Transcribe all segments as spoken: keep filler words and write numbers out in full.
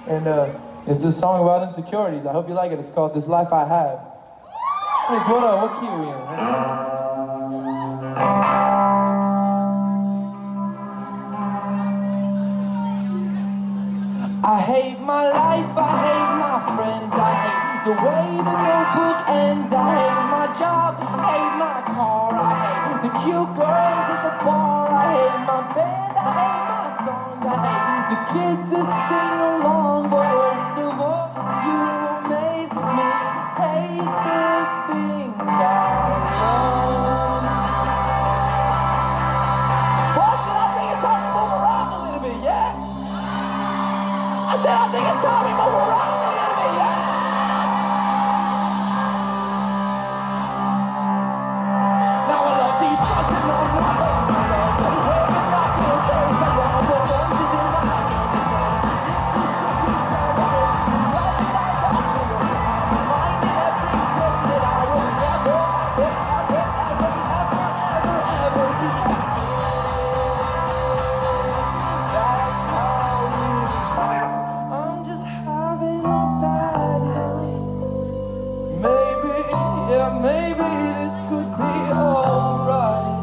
And uh, it's a song about insecurities. I hope you like it. It's called This Life I Have. Smith, what up? What key are we in? I hate my life, I hate my friends, I hate the way the notebook ends, I hate my job, hate my car, I hate the cute girls at the bar, I hate my band, I hate my songs, I hate the kids that sing along, but worst of all, you made me hate the things I love. Boston, I think it's time to move around a little bit, yeah? I said I think it's time we move around a little bit, yeah? Now I love these drugs and I'm not letting my love go. Working like this, there's no wrong, but roses in my heart. This should be terrible. This life that I got to live. I'm reminded every day that I will never, ever, ever, ever, ever, ever be happy. That's how we I'm just having a bad night. Maybe, yeah, maybe this could be alright.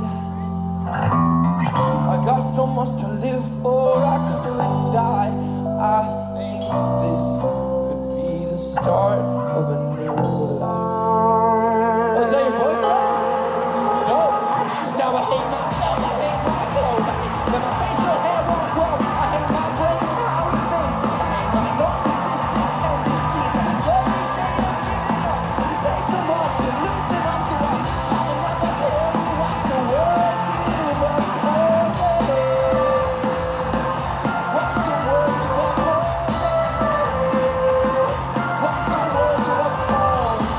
I got so much to live for, I could die. I think this could be the start of a new life. Oh, is that your boyfriend? No. Now I hate myself, I hate my clothes, I hate that my facial hair won't grow. I hate my brain and how it thinks. I hate my narcissistic tendencies. I hate every shade of giving up. It takes so much to lose and I'm so up. I'm another hill who wants to work you up all day. Wants to work you up all day. Wants to work you up all day.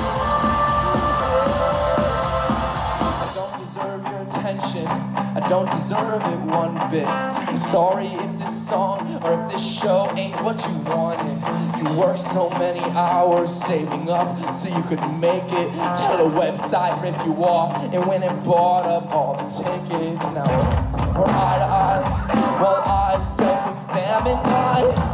I don't deserve your attention. I don't deserve it one bit. I'm sorry if this song or if this show ain't what you wanted. You worked so many hours saving up so you could make it till a website ripped you off and went and bought up all the tickets. Now we're eye to eye while I self-examine my